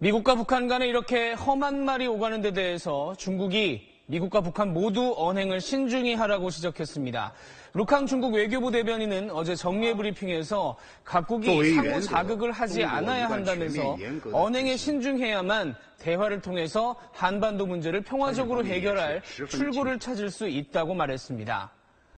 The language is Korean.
미국과 북한 간에 이렇게 험한 말이 오가는 데 대해서 중국이 미국과 북한 모두 언행을 신중히 하라고 지적했습니다. 룩항 중국 외교부 대변인은 어제 정례 브리핑에서 각국이 상호 자극을 하지 않아야 한다면서 언행에 신중해야만 대화를 통해서 한반도 문제를 평화적으로 해결할 출구를 찾을 수 있다고 말했습니다.